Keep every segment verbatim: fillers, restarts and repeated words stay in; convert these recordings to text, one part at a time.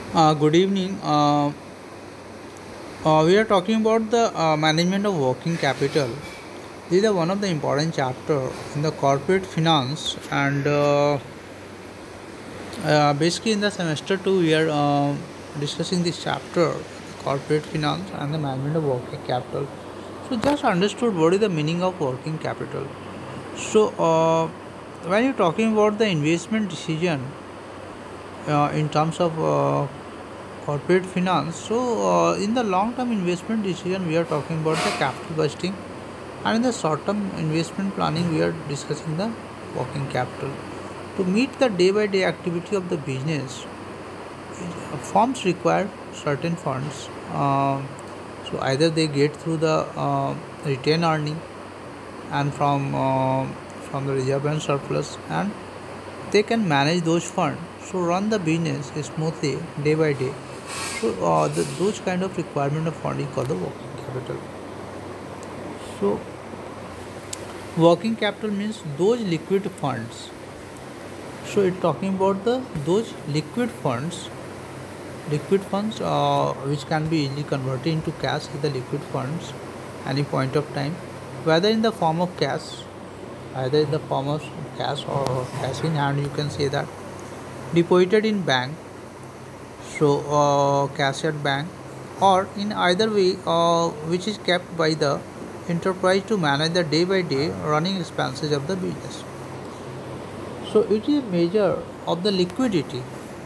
Uh, good evening. Uh, uh, we are talking about the uh, management of working capital. This is one of the important chapter in the corporate finance, and uh, uh, basically in the semester two we are uh, discussing this chapter, corporate finance and the management of working capital. So just understood what is the meaning of working capital. So uh, when you're talking about the investment decision uh, in terms of uh, corporate finance. So, uh, in the long term investment decision, we are talking about the capital budgeting, and in the short term investment planning, we are discussing the working capital. To meet the day by day activity of the business, uh, firms require certain funds. Uh, so, either they get through the uh, retained earning and from uh, from the reserve and surplus, and they can manage those funds. So, run the business smoothly day by day. So uh, the, those kind of requirement of funding called the working capital. So working capital means those liquid funds. So it's talking about the those liquid funds, liquid funds uh, which can be easily converted into cash with the liquid funds any point of time, whether in the form of cash, either in the form of cash or cash in hand. You can say that deposited in bank, so uh, cash at bank, or in either way uh, which is kept by the enterprise to manage the day by day running expenses of the business. So it is a measure of the liquidity,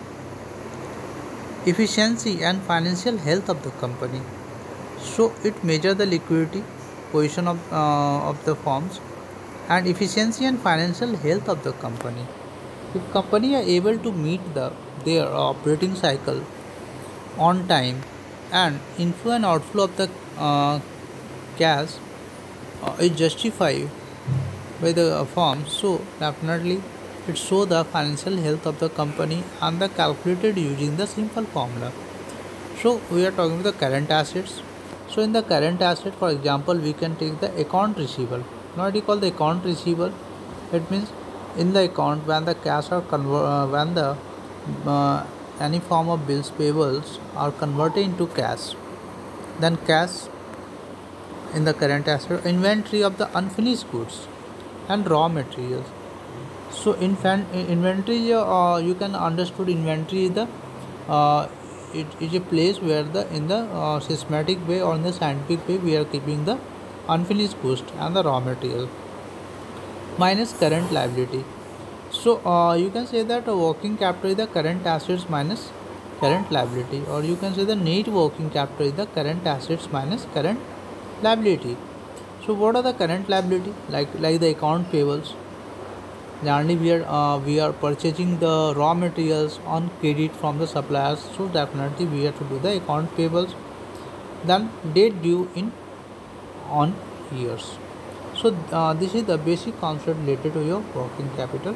efficiency and financial health of the company. So it measures the liquidity position of, uh, of the firms and efficiency and financial health of the company. If company are able to meet the their operating cycle on time and inflow and outflow of the uh, cash uh, is justified by the uh, firm, so definitely it shows the financial health of the company and the calculated using the simple formula. So we are talking about the current assets. So in the current asset, for example, we can take the account receivable. Now what you call the account receivable, it means in the account when the cash are conver- uh, when the uh, any form of bills payables are converted into cash, then cash in the current asset, inventory of the unfinished goods and raw materials. So in fan, inventory, uh, you can understood inventory is the uh, it is a place where the in the uh, systematic way or in the scientific way we are keeping the unfinished goods and the raw material minus current liability. So uh, you can say that uh, working capital is the current assets minus current liability, or you can say the net working capital is the current assets minus current liability. So what are the current liability? Like like the account payables. Generally, we are uh, we are purchasing the raw materials on credit from the suppliers. So definitely we have to do the account payables. Then date due in on years. So uh, this is the basic concept related to your working capital.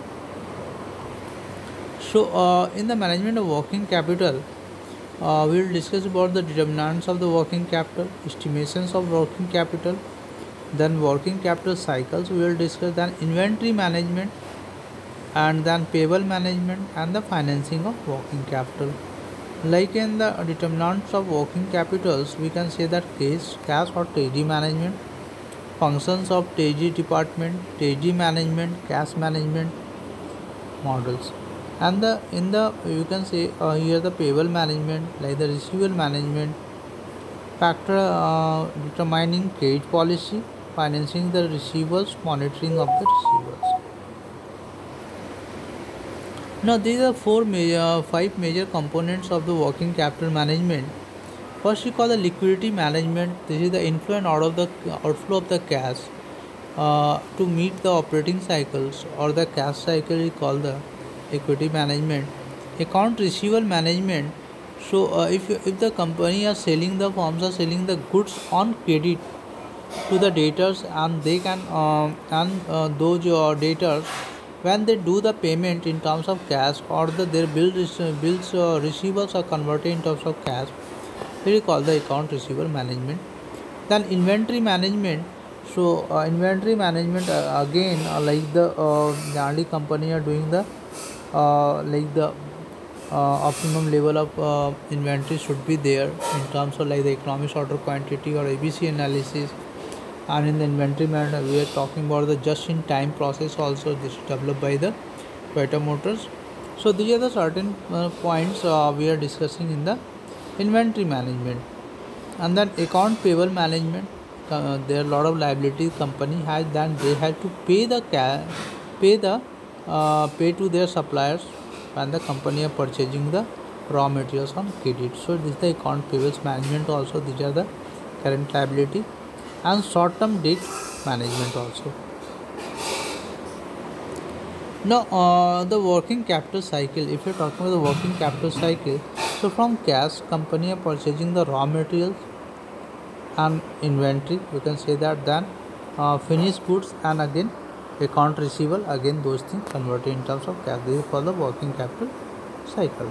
So, uh, in the management of working capital, uh, we will discuss about the determinants of the working capital, estimations of working capital, then working capital cycles. We will discuss then inventory management, and then payable management and the financing of working capital. Like in the determinants of working capitals, we can say that case, cash or treasury management, functions of treasury department, treasury management, cash management models, and the in the you can say uh, here the payable management like the receivable management factor uh, determining credit policy, financing the receivables, monitoring of the receivables. Now these are four major five major components of the working capital management. First we call the liquidity management. This is the inflow and out of the outflow of the cash uh, to meet the operating cycles or the cash cycle. We call the equity management. Account receivable management. So uh, if you, if the company are selling, the firms are selling the goods on credit to the debtors, and they can uh, and uh, those uh, debtors, when they do the payment in terms of cash, or the their bill bills uh, receivables are converted in terms of cash, we call the account receivable management. Then inventory management. So uh, inventory management uh, again uh, like the uh, generally company are doing the uh, like the uh, optimum level of uh, inventory should be there in terms of like the economics order quantity or A B C analysis. And in the inventory management we are talking about the just in time process also. This is developed by the Toyota Motors. So these are the certain uh, points uh, we are discussing in the inventory management. And then account payable management, uh, there are a lot of liability company has, then they have to pay the ca- pay the uh, pay to their suppliers when the company are purchasing the raw materials on credit. So this is the account payables management also. These are the current liability. And short term debt management also. Now uh, the working capital cycle, if you're talking about the working capital cycle, so from cash, company are purchasing the raw materials and inventory, you can say that, then uh, finished goods, and again account receivable, again those things converted in terms of cash. This is for the working capital cycle.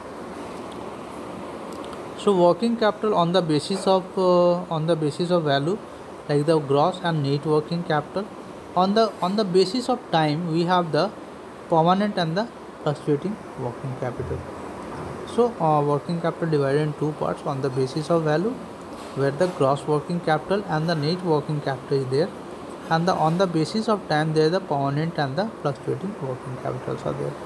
So working capital on the basis of uh, on the basis of value, like the gross and net working capital. On the on the basis of time, we have the permanent and the fluctuating working capital. So uh, working capital divided in two parts: on the basis of value, where the gross working capital and the net working capital is there, and the on the basis of time, there the permanent and the fluctuating working capitals are there.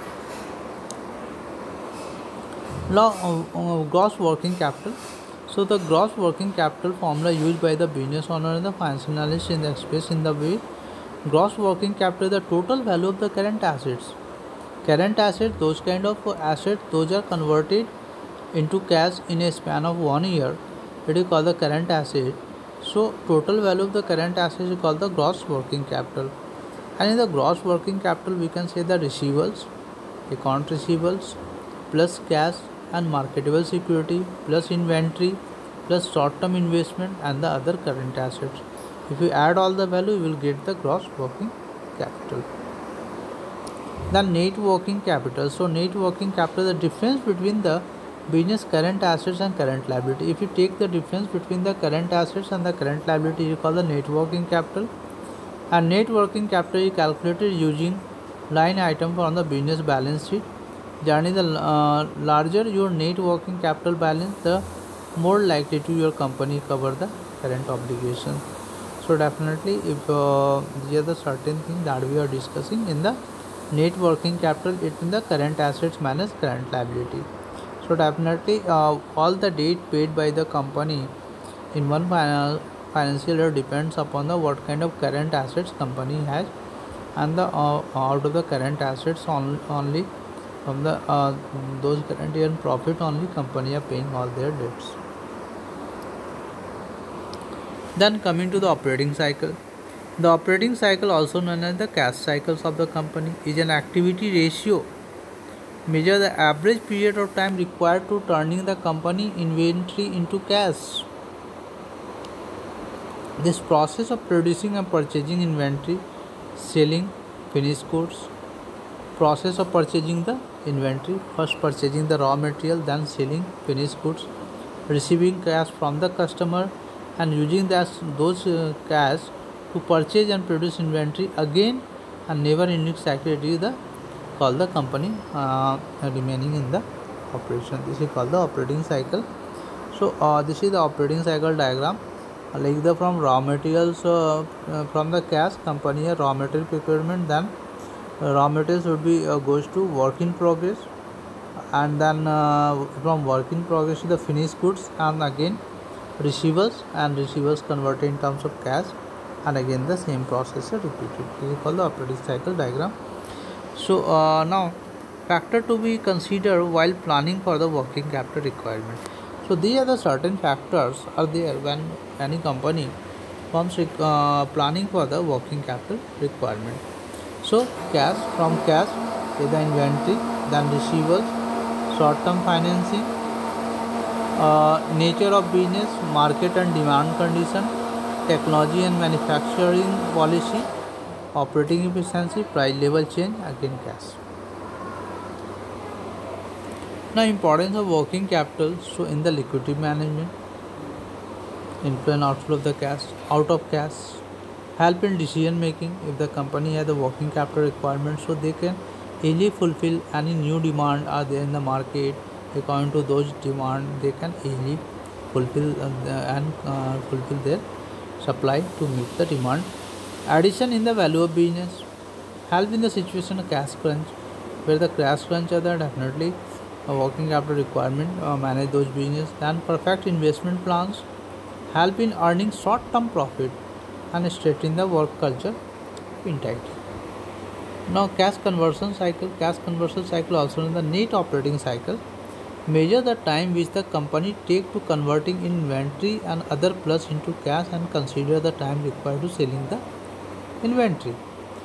Now uh, uh, gross working capital. So the gross working capital formula used by the business owner and the financial analyst in the express in the way: gross working capital is the total value of the current assets. Current assets, those kind of assets, those are converted into cash in a span of one year. It is called the current asset. So total value of the current assets is called the gross working capital. And in the gross working capital, we can say the receivables, account receivables, plus cash and marketable security, plus inventory, plus short-term investment, and the other current assets. If you add all the value, you will get the gross working capital. The net working capital. So net working capital is the difference between the business current assets and current liability. If you take the difference between the current assets and the current liability, you call the net working capital. And net working capital is calculated using line item on the business balance sheet. Generally, the uh, larger your net working capital balance, the more likely to your company cover the current obligation. So definitely, if uh, these are the certain things that we are discussing in the net working capital, it in the current assets minus current liability. So definitely, uh, all the debt paid by the company in one final financial year depends upon the what kind of current assets company has, and the uh, out of the current assets on, only from the uh, those current year profit only company are paying all their debts. Then coming to the operating cycle. The operating cycle, also known as the cash cycles of the company, is an activity ratio measure the average period of time required to turning the company inventory into cash. This process of producing and purchasing inventory, selling finished goods, process of purchasing the inventory, first purchasing the raw material, then selling finished goods, receiving cash from the customer, and using that those uh, cash to purchase and produce inventory again, and never ending cycle. It is the called the company uh, remaining in the operation. This is called the operating cycle. So uh, this is the operating cycle diagram. Like the from raw materials uh, uh, from the cash company raw material procurement, then uh, raw materials would be uh, goes to work in progress, and then uh, from work in progress to the finished goods, and again receivables, and receivables converted in terms of cash, and again the same process is repeated. This is called the operating cycle diagram. So uh, now factor to be considered while planning for the working capital requirement. So these are the certain factors are there when any company comes uh, planning for the working capital requirement. So cash, from cash is the inventory, then receivables, short-term financing, uh, nature of business, market and demand condition, technology and manufacturing policy, operating efficiency, price level change, again cash. Now importance of working capital. So in the liquidity management, inflow and outflow of the cash, out of cash, help in decision making. If the company has the working capital requirement, so they can easily fulfill any new demand are there in the market. According to those demand, they can easily fulfill uh, the- and uh, fulfill their supply to meet the demand. Addition in the value of business help in the situation of cash crunch, where the cash crunch are there definitely a working capital requirement. Uh, manage those business. Then perfect investment plans help in earning short-term profit and strengthen the work culture integrity. Now, cash conversion cycle. Cash conversion cycle also in the net operating cycle. Measure the time which the company take to converting inventory and other plus into cash and consider the time required to selling the inventory.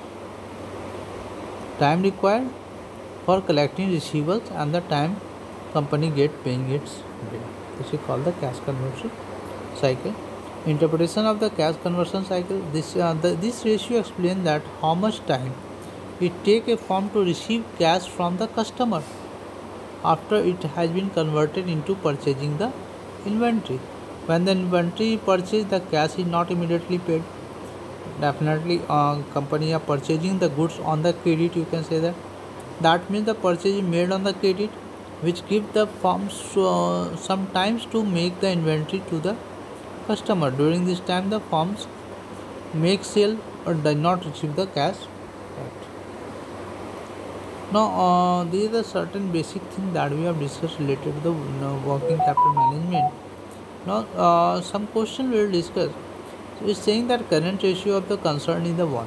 Time required for collecting receivables and the time company get paying its bill. This is called the cash conversion cycle. Interpretation of the cash conversion cycle. This uh, the, this ratio explains that how much time it take a firm to receive cash from the customer after it has been converted into purchasing the inventory. When the inventory purchased, the cash is not immediately paid. Definitely, uh, company are purchasing the goods on the credit. You can say that. That means the purchase is made on the credit, which give the firms uh, sometimes to make the inventory to the customer. During this time, the firms make sale or does not receive the cash. Right. Now, uh, these are the certain basic things that we have discussed related to the you know, working capital management. Now, uh, some question we will discuss. So, it's saying that current ratio of the concern is the one.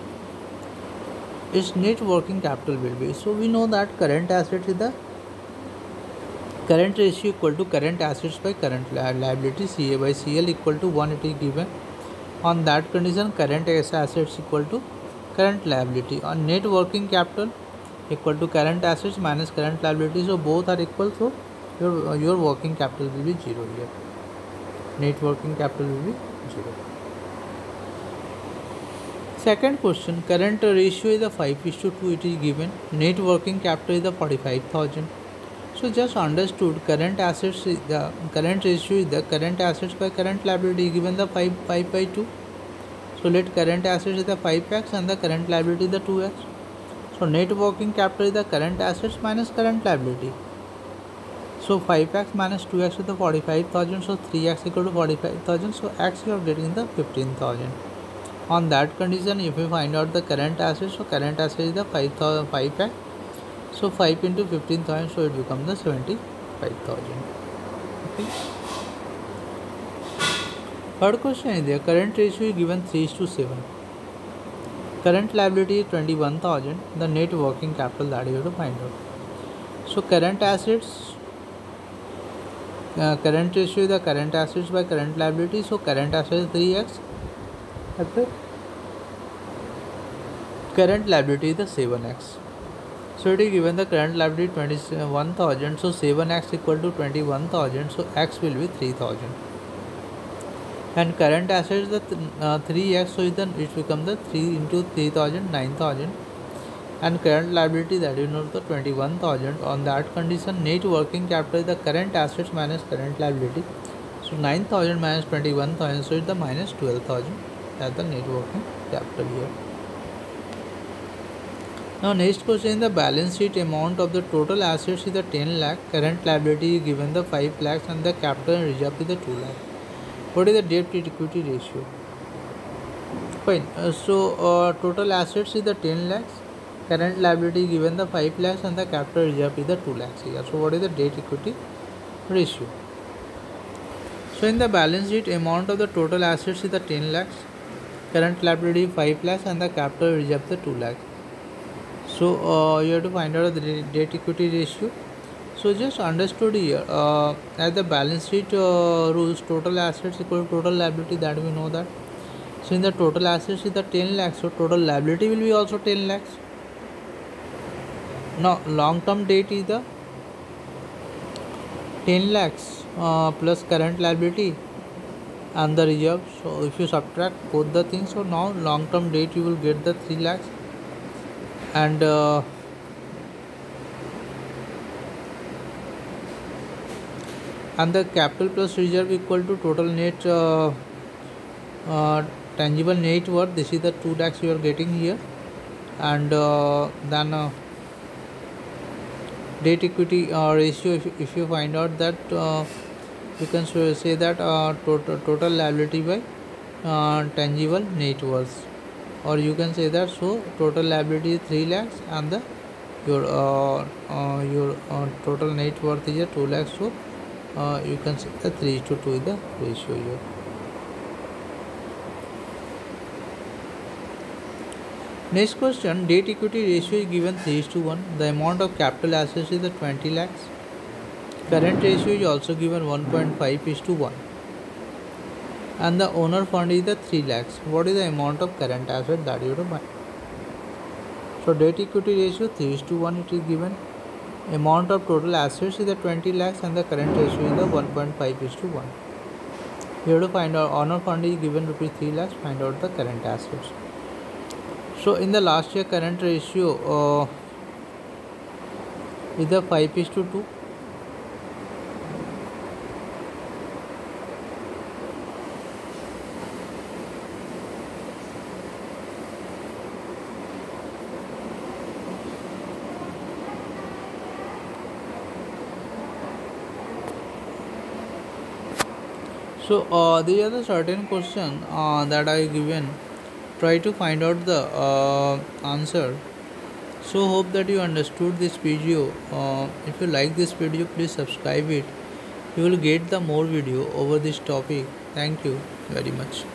Its net working capital will be. So, we know that current assets is the current ratio equal to current assets by current liability. C A by C L equal to one. It is given. On that condition, current assets equal to current liability. On net working capital equal to current assets minus current liability. So both are equal. So your your working capital will be zero here. Net working capital will be zero. Second question, current ratio is the five is to two. It is given. Net working capital is the forty-five thousand. So just understood, current assets is the current ratio is the current assets by current liability given the five five by two. So let current assets is the five x and the current liability is the two x. So net working capital is the current assets minus current liability. So five x minus two x is the forty-five thousand. So three x equal to forty-five thousand. So x you are getting the fifteen thousand. On that condition, if we find out the current assets, so current assets is the five thousand five x. So five into fifteen thousand, so it becomes the seventy-five thousand. Okay. Third question is there. Current ratio is given three is to seven. Current liability is twenty-one thousand. The net working capital that you have to find out. So current assets, uh, current ratio is the current assets by current liability. So current assets is three x. Okay. Current liability is the seven x. So it is given the current liability twenty-one thousand. So seven x equal to twenty-one thousand. So x will be three thousand. And current assets the uh, three x. So it becomes the three into three thousand, nine thousand. And current liability that you know the twenty-one thousand. On that condition, net working capital is the current assets minus current liability. So nine thousand minus twenty-one thousand. So it's the minus twelve thousand. That's the net working capital here. Now next question, the balance sheet amount of the total assets is the ten lakh, current liability is given the five lakhs and the capital and reserve is the two lakh. What is the debt to equity ratio? Fine. Uh, so uh, total assets is the ten lakhs, current liability is given the five lakhs and the capital reserve is the two lakhs here. So what is the debt equity ratio? So in the balance sheet, amount of the total assets is the ten lakhs, current liability five lakhs and the capital reserve is the two lakhs. So uh, you have to find out the debt equity ratio. So just understood here, uh, as the balance sheet uh, rules, total assets equal to total liability, that we know that. So in the total assets is the ten lakhs, so total liability will be also ten lakhs. Now long term debt is the ten lakhs uh, plus current liability and the reserve. So if you subtract both the things, so now long term debt you will get the three lakhs. And uh, and the capital plus reserve equal to total net uh, uh, tangible net worth. This is the two lakhs you are getting here. And uh, then uh, debt equity uh, ratio, if, if you find out that uh, you can say that uh, total, total liability by uh, tangible net worth, or you can say that so total liability is three lakhs and the your uh, uh, your uh, total net worth is a two lakhs, so uh, you can say the three to two is the ratio here. Next question, debt equity ratio is given three to one. The amount of capital assets is the twenty lakhs. Current ratio is also given one point five is to one. And the owner fund is the three lakhs. What is the amount of current asset that you have to buy? So debt equity ratio three is to one it is given. Amount of total assets is the twenty lakhs and the current ratio is the one point five is to one. You have to find out owner fund is given rupees three lakhs, find out the current assets. So in the last year current ratio uh, is the five is to two. So uh, these are the certain question uh, that I given. Try to find out the uh, answer. So hope that you understood this video. Uh, if you like this video, please subscribe it. You will get the more video over this topic. Thank you very much.